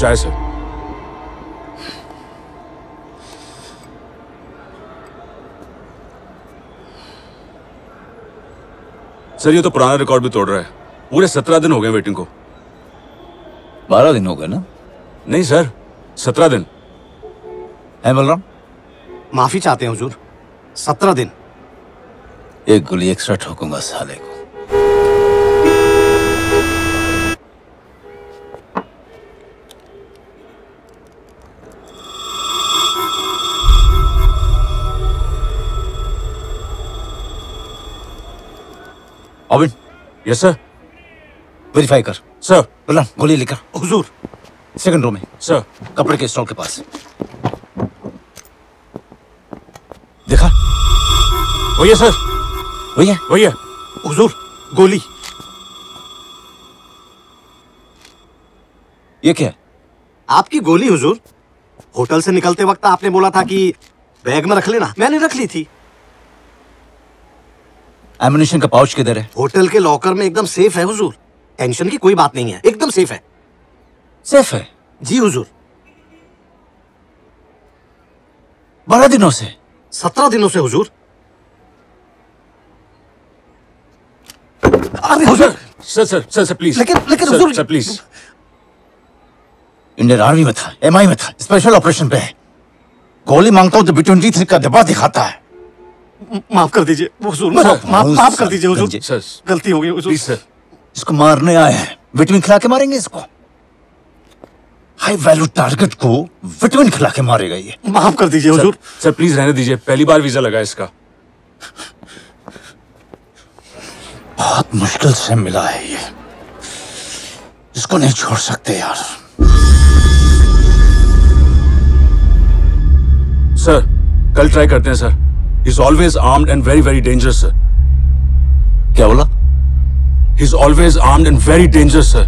चाय sir. Sir ये तो पुराना रिकॉर्ड भी तोड़ रहा है। पूरे 17 दिन हो गए वेटिंग को। 12 दिन हो गए ना? नहीं सर, 17 दिन है बलराम। माफी चाहते हैं हुजूर, 17 दिन। एक गोली एक्स्ट्रा ठोकूंगा साले को। ऑबिन। Yes sir. वेरीफाई कर। सर। बलराम गोली लेकर। हुजूर। सेकंड रो में सर। कपड़े के स्टॉल के पास। देखा? वही है सर। वही है? वही है। हुजूर गोली। ये क्या है? आपकी गोली हुजूर। होटल से निकलते वक्त आपने बोला था कि बैग में रख लेना, मैंने रख ली थी। एमुनिशन का पाउच किधर है? होटल के लॉकर में एकदम सेफ है हुजूर। टेंशन की कोई बात नहीं है, एकदम सेफ है। सेफ है? जी हुजूर। 12 दिनों से? 17 दिनों से हुजूर। अरे हुजूर। Sir please. लेकिन हुजूर। Sir please. इंडियन आर्मी में था, MI में था, स्पेशल ऑपरेशन पे है। गोली मांगता हूं तो B-23 का डिब्बा दिखाता है। माफ कर दीजिए हुजूर, माफ कर दीजिए हुजूर। गलती हो गई हुजूर। Please sir. इसको मारने आए हैं, विटामिन खिला के मारेंगे इसको। हाई वैल्यू टारगेट को विटामिन खिला के मारेगा ये। माफ कर दीजिए हुजूर। सर प्लीज रहने दीजिए, पहली बार वीजा लगा इसका। बहुत मुश्किल से मिला है ये, इसको नहीं छोड़ सकते यार। सर कल ट्राई करते हैं sir. He is always armed and very very dangerous sir. क्या बोला? He is always armed and very dangerous sir.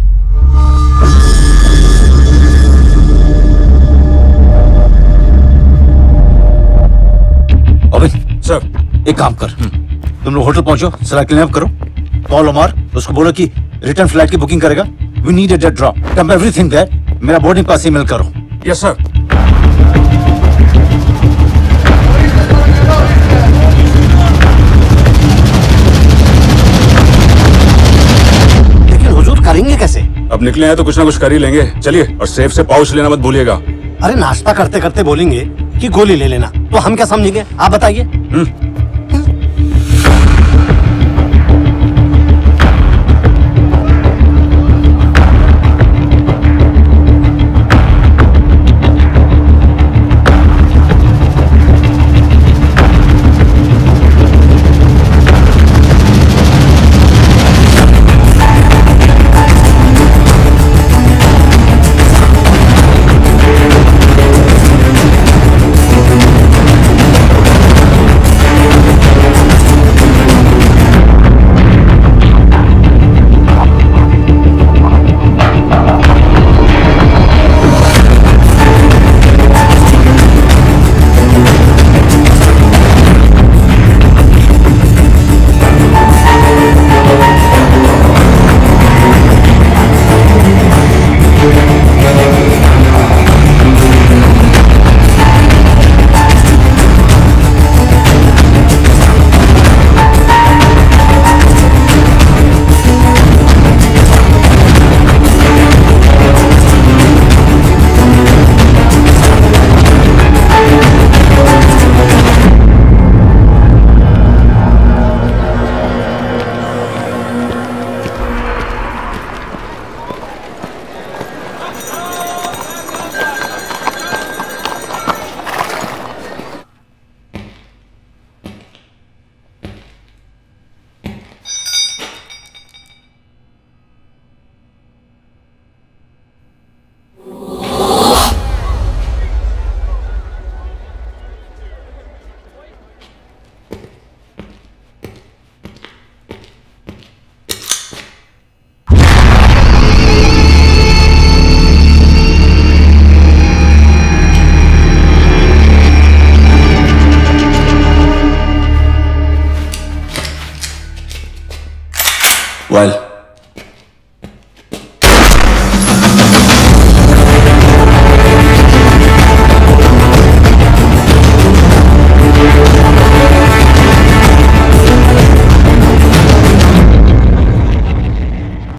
Abin sir. एक काम कर, तुम लोग होटल पहुंचो, सारा क्लीन अप करो, कॉल मार, उसको बोलो कि रिटर्न फ्लाइट की बुकिंग करेगा। We need a dead drop, dump everything there. मेरा बोर्डिंग पास ईमेल करो। Yes sir. लेकिन हुजूर करेंगे कैसे? अब निकले हैं तो कुछ ना कुछ कर ही लेंगे। चलिए, और सेफ से पाउच लेना मत भूलिएगा। अरे नाश्ता करते करते बोलेंगे कि गोली ले लेना, तो हम क्या समझेंगे? आप बताइए। Well,